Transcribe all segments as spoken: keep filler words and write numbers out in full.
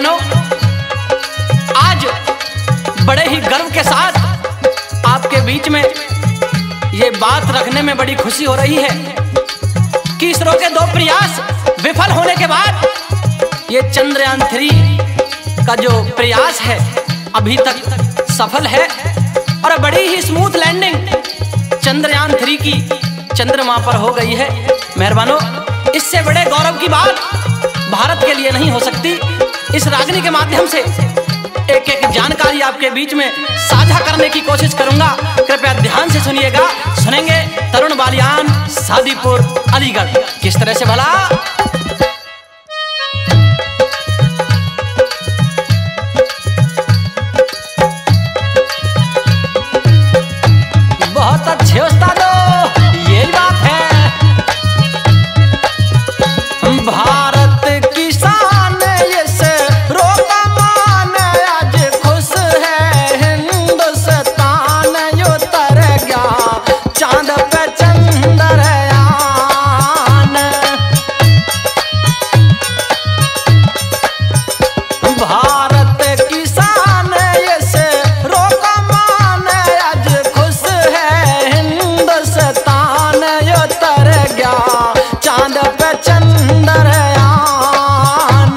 मेहरबानों, आज बड़े ही गर्व के साथ आपके बीच में ये बात रखने में बड़ी खुशी हो रही है कि इसरो के दो प्रयास विफल होने के बाद ये चंद्रयान थ्री का जो प्रयास है अभी तक सफल है और बड़ी ही स्मूथ लैंडिंग चंद्रयान थ्री की चंद्रमा पर हो गई है। मेहरबानों, इससे बड़े गौरव की बात भारत के लिए नहीं हो सकती। इस रागनी के माध्यम से एक एक जानकारी आपके बीच में साझा करने की कोशिश करूंगा। कृपया ध्यान से सुनिएगा। सुनेंगे तरुण बालियान, सादीपुर, अलीगढ़। किस तरह से भला बहुत अच्छे उस्तादो, यही बात है। भारत की शान इसरो का मान आज खुश है हिंदुस्तान उतर गया चांद पे चंद्रयान। भारत की शान इसरो का मान आज खुश है हिंदुस्तान उतर गया चांद पे चंद्रयान।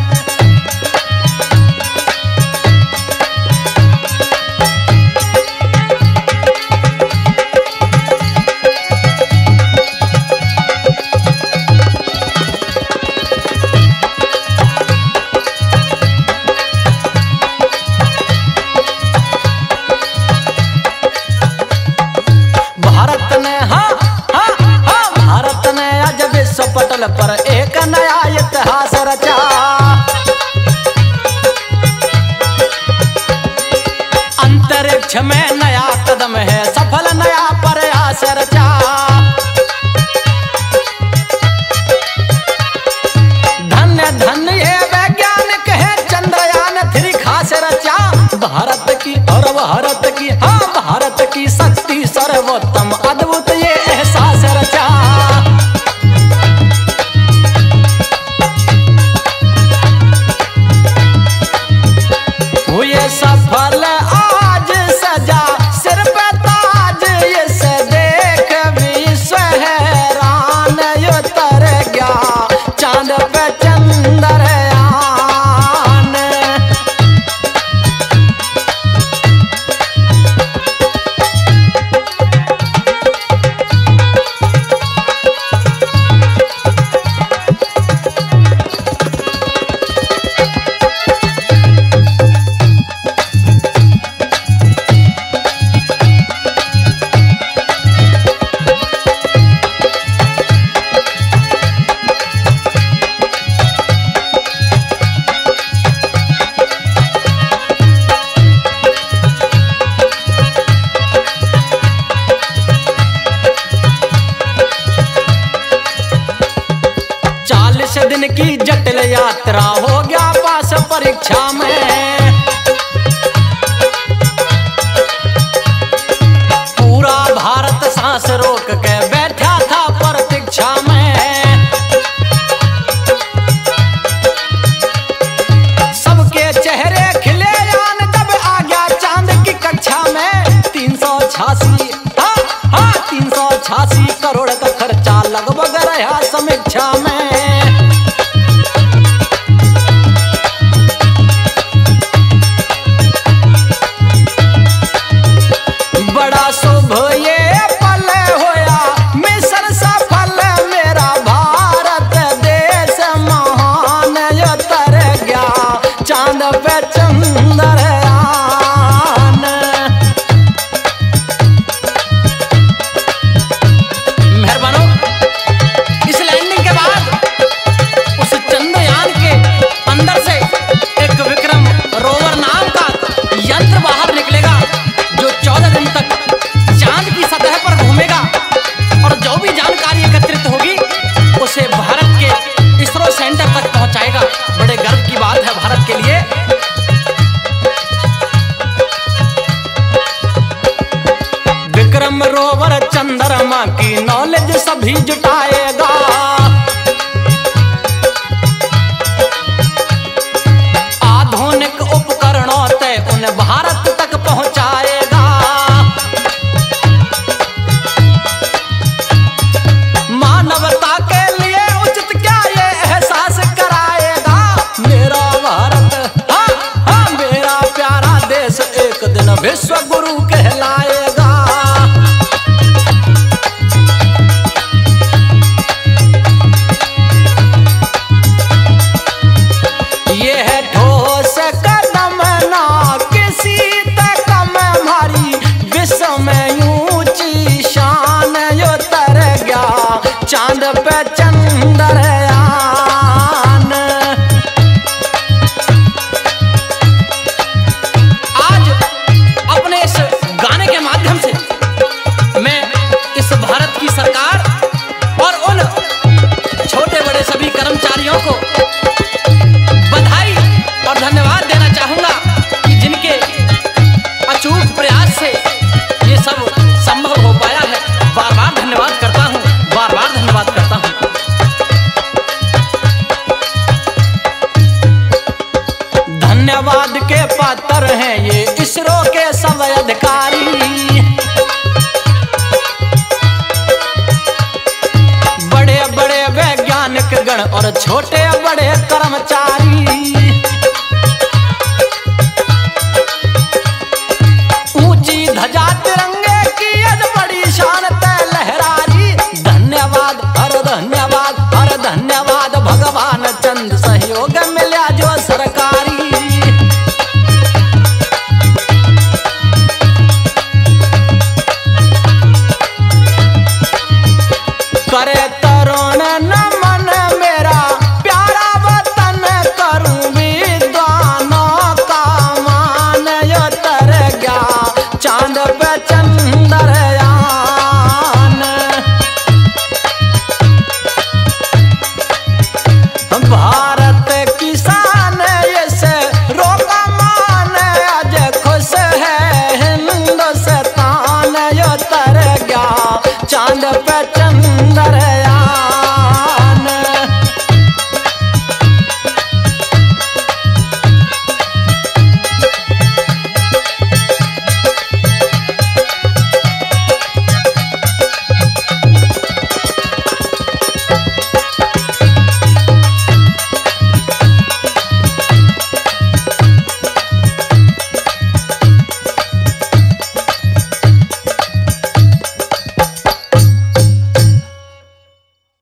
भारत ने हाँ हाँ हाँ भारत ने आज विश्व पटल पर एक नया इतिहास रचा। अंतरिक्ष में नया कदम है सफल नया प्रयास रचा। धन्य धन्य ये वैज्ञानिक है चंद्रयान थ्री खास रचा। भारत की और भारत की हाँ भारत की शक्ति सर्वोत्तम अद्भुत ये एहसास रचा। हुए सफल आज सजा सिर पे ताज इसे देख विश्व हैरान उतर गया चांद पे चंद्रयान। चालीस दिन की जटिल यात्रा हो गया पास परीक्षा में। पूरा भारत सांस रोक के बैठा था प्रतीक्षा में। सबके चेहरे खिले यान जब आ गया चांद की कक्षा में। तीन सौ छियासी हाँ हाँ तीन सौ छियासी करोड़ का खर्चा लगभग रहा समीक्षा में। बड़ा शुभ ये पल होया मिशन सफल मेरा भारत देश महान उतर गया चांद पे चंद्रयान। मेहरबानों, इस लैंडिंग के बाद उस चंद्रयान के अंदर से एक विक्रम रोवर नाम का यंत्र बाहर निकलेगा जो चौदह दिन तक चांद की सतह पर घूमेगा और जो भी जानकारी एकत्रित होगी उसे भारत के इसरो सेंटर तक पहुंचाएगा। बड़े गर्व की बात है भारत के लिए। विक्रम रोवर चंद्रमा की नॉलेज सभी जुटाएगा। विश्व गुरु कहलाएगा। ये है ठोस कदम ना किसी तक में हमारी, विश्व में ऊंची शान यो तर गया चांद पे चंद्रयान। आज अपने इस गाने के माध्यम से मैं इस भारत की सरकार और उन छोटे बड़े सभी कर्मचारियों को बधाई और धन्यवाद देना चाहूंगा कि जिनके अचूक प्रयास से ये सब संभव हो पाया है। बार बार धन्यवाद करता हूं, बार बार धन्यवाद करता हूं। धन्यवाद के पात्र हैं ये इसरो के सब अधिकारी, बड़े बड़े वैज्ञानिक गण और छोटे बड़े कर्मचारी।